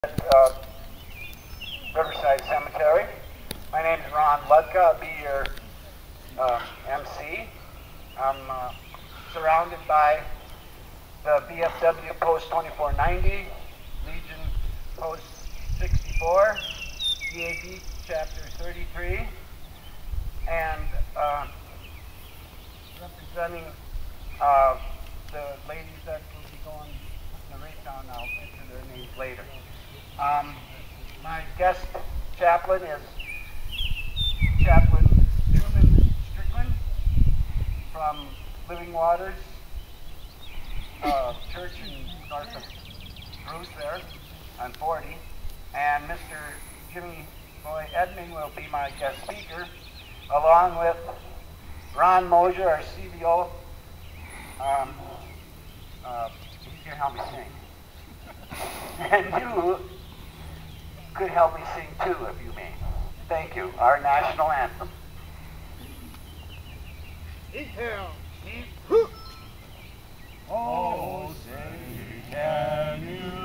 at Riverside Cemetery. My name is Ron Ludka. I'll be your MC. I'm surrounded by the BFW Post 2490, Legion Post 64, DAV Chapter 33, and representing the ladies that will be going putting the rate down. I'll get to their names later. My guest chaplain is Chaplain Truman Strickland from Living Waters Church in north of Bruce there on 40. And Mr. Jimmy Boy Edming will be my guest speaker, along with Ron Mosier, our CBO. He can help me sing. And you could help me sing too, if you may. Thank you. Our national anthem. Oh, say, can you